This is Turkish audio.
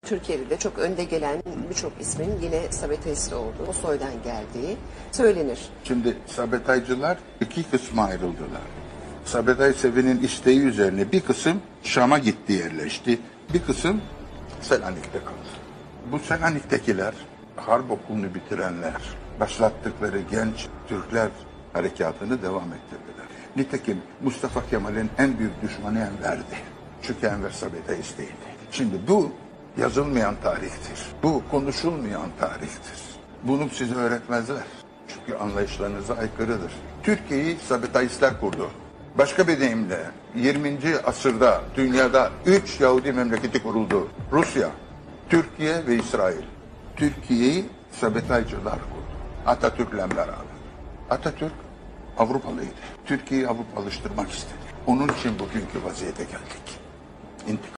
Türkiye'de de çok önde gelen birçok ismin yine Sabetaist olduğu, o soydan geldiği söylenir. Şimdi Sabetaycılar iki kısma ayrıldılar. Sabetay Sevi'nin isteği üzerine bir kısım Şam'a gitti, yerleşti. Bir kısım Selanik'te kaldı. Bu Selanik'tekiler, harp okulunu bitirenler, başlattıkları genç Türkler harekatını devam ettirdiler. Nitekim Mustafa Kemal'in en büyük düşmanı Enver'di. Çünkü Enver Sabetayist değildi. Şimdi bu yazılmayan tarihtir. Bu konuşulmayan tarihtir. Bunu size öğretmezler. Çünkü anlayışlarınıza aykırıdır. Türkiye'yi Sabetayistler kurdu. Başka bir deyimle 20. asırda dünyada 3 Yahudi memleketi kuruldu. Rusya, Türkiye ve İsrail. Türkiye'yi Sabetaycılar kurdu. Atatürk'le beraber. Atatürk Avrupalıydı. Türkiye'yi Avrupalıştırmak istedi. Onun için bugünkü vaziyete geldik.